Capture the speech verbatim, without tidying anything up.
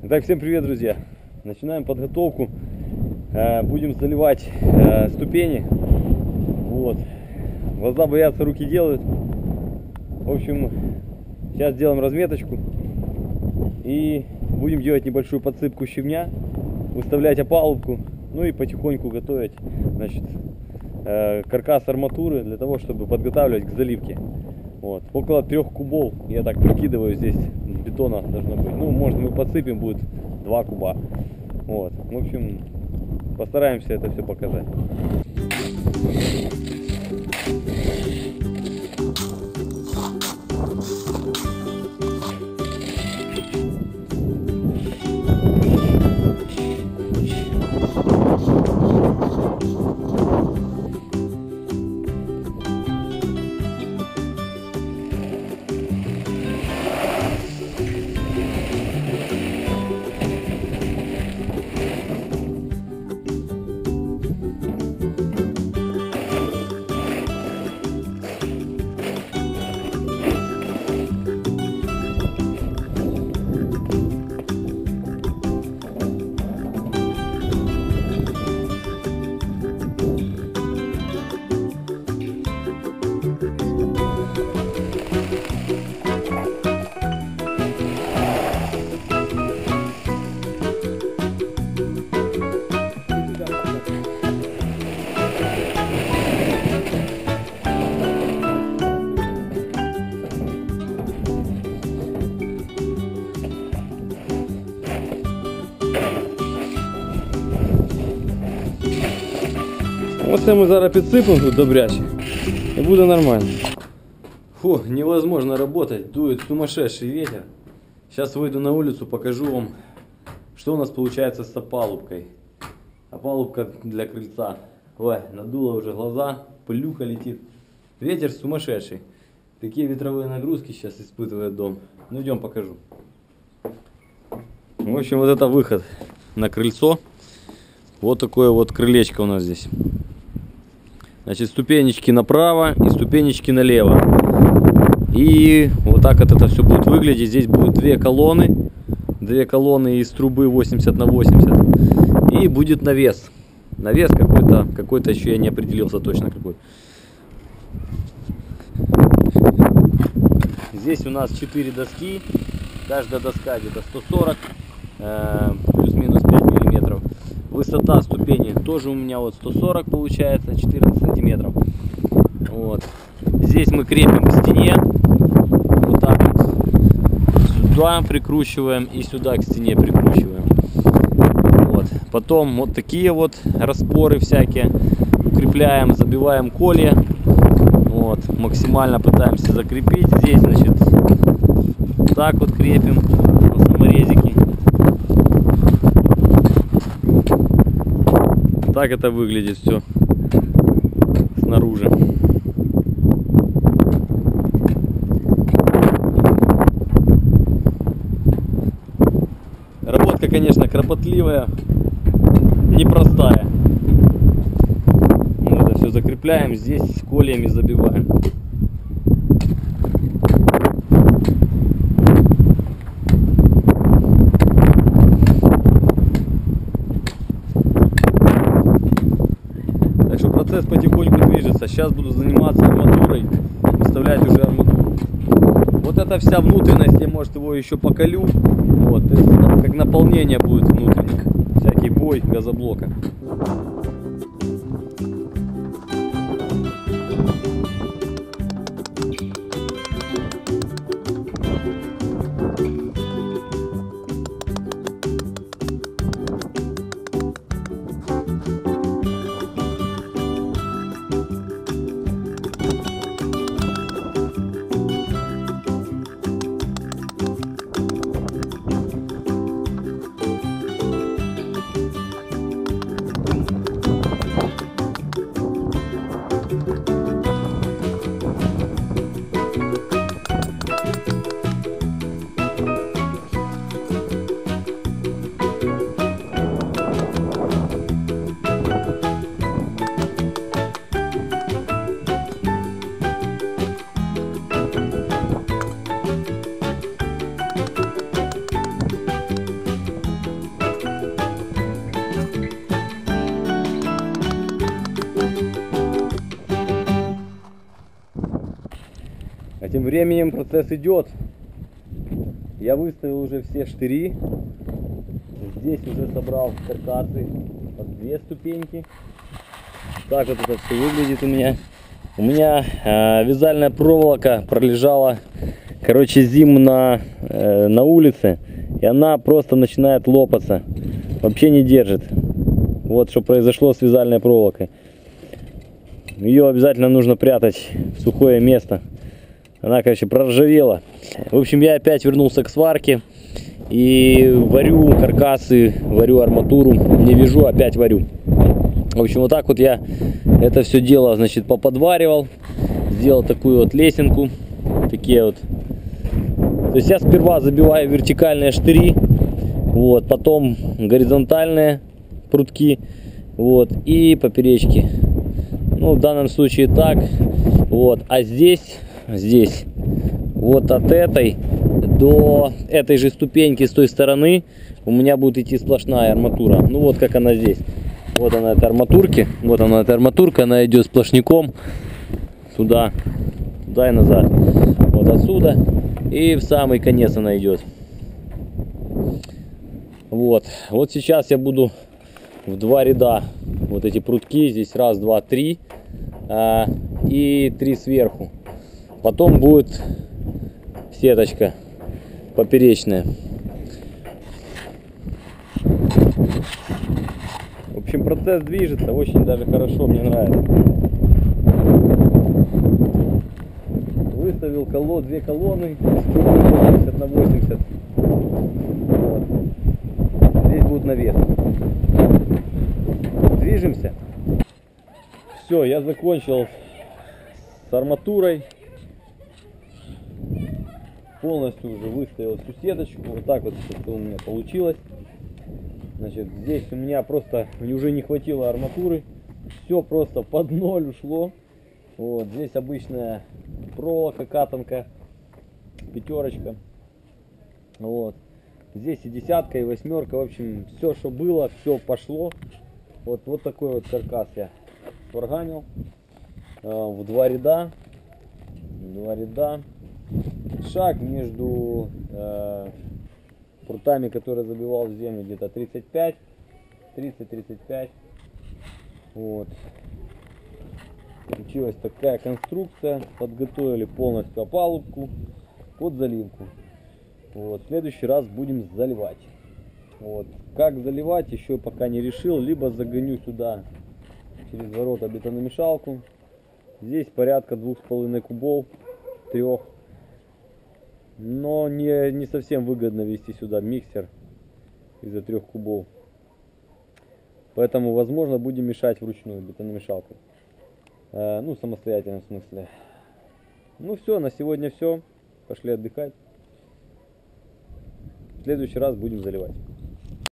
Итак, всем привет, друзья! Начинаем подготовку. Будем заливать ступени. Вот. Глаза боятся, руки делают. В общем, сейчас делаем разметочку и будем делать небольшую подсыпку щебня, выставлять опалубку, ну и потихоньку готовить, значит, каркас арматуры для того, чтобы подготавливать к заливке. Вот. Около трех кубов, я так прикидываю, здесь бетона должно быть. Ну, может, мы подсыпем, будет два куба. Вот. В общем, постараемся это все показать. Оце ми зараз підсипемо тут добряче и буде нормально. Фу, невозможно работать, дует сумасшедший ветер. Сейчас выйду на улицу, покажу вам, что у нас получается с опалубкой. Опалубка для крыльца. Ой, надуло уже глаза, пылюка летит. Ветер сумасшедший. Такие ветровые нагрузки сейчас испытывает дом. Ну идем покажу. В общем, вот это выход на крыльцо. Вот такое вот крылечко у нас здесь. Значит, ступенечки направо и ступенечки налево. И вот так вот это все будет выглядеть. Здесь будут две колонны. Две колонны из трубы восемьдесят на восемьдесят. И будет навес. Навес какой-то, какой-то еще я не определился точно какой. Здесь у нас четыре доски. Каждая доска где-то сто сорок, э, плюс-минус пять миллиметров. Высота ступени тоже у меня вот сто сорок получается, четырнадцать сантиметров. Вот. Здесь мы крепим к стене. Вот так вот. Сюда прикручиваем и сюда к стене прикручиваем. Вот. Потом вот такие вот распоры всякие. Укрепляем, забиваем колья. Вот. Максимально пытаемся закрепить. Здесь, значит, так вот крепим на саморезики. Так это выглядит все снаружи. Работка, конечно, кропотливая, непростая. Мы это все закрепляем, здесь кольями забиваем. Процесс потихоньку движется. Сейчас буду заниматься арматурой, выставлять уже арматуру. Вот эта вся внутренность, я, может, его еще поколю. Вот, то есть, как наполнение будет внутренних, всякий бой газоблока. Тем временем процесс идет. Я выставил уже все штыри. Здесь уже собрал каркасы под две ступеньки. Так вот это все выглядит у меня. У меня э, вязальная проволока пролежала, короче, зиму на, э, на улице. И она просто начинает лопаться. Вообще не держит. Вот что произошло с вязальной проволокой. Ее обязательно нужно прятать в сухое место. Она, короче, проржавела. В общем, я опять вернулся к сварке. И варю каркасы, варю арматуру. Не вяжу, опять варю. В общем, вот так вот я это все дело, значит, поподваривал. Сделал такую вот лесенку. Такие вот. То есть я сперва забиваю вертикальные штыри. Вот, потом горизонтальные прутки. Вот, и поперечки. Ну, в данном случае так. Вот, а здесь, здесь, вот от этой до этой же ступеньки с той стороны у меня будет идти сплошная арматура. Ну, вот как она здесь. Вот она, эта арматурки. Вот она, эта арматурка, она идет сплошняком туда, туда и назад. Вот отсюда. И в самый конец она идет. Вот. Вот сейчас я буду в два ряда вот эти прутки. Здесь раз, два, три. А, и три сверху. Потом будет сеточка поперечная. В общем, процесс движется очень даже хорошо, мне нравится. Выставил коло, две колонны восемьдесят на восемьдесят. Вот. Здесь будет навес. Движемся. Все, я закончил с арматурой. Полностью уже выставил всю сеточку. Вот так вот что у меня получилось. Значит, здесь у меня просто уже не хватило арматуры. Все просто под ноль ушло. Вот, здесь обычная проволока, катанка, пятерочка. Вот. Здесь и десятка, и восьмерка. В общем, все, что было, все пошло. Вот, вот такой вот каркас я сварганил. Э, в два ряда. Два ряда. Шаг между э, прутами, которые забивал в землю, где-то тридцать пять, тридцать тридцать пять. Вот. Получилась такая конструкция. Подготовили полностью опалубку под заливку. Вот. В следующий раз будем заливать. Вот. Как заливать, еще пока не решил. Либо загоню сюда через ворота бетономешалку. Здесь порядка двух с половиной кубов, трех. Но не, не совсем выгодно вести сюда миксер из-за трех кубов. Поэтому, возможно, будем мешать вручную бетономешалкой. Э, ну, самостоятельно в смысле. Ну все, на сегодня все. Пошли отдыхать. В следующий раз будем заливать.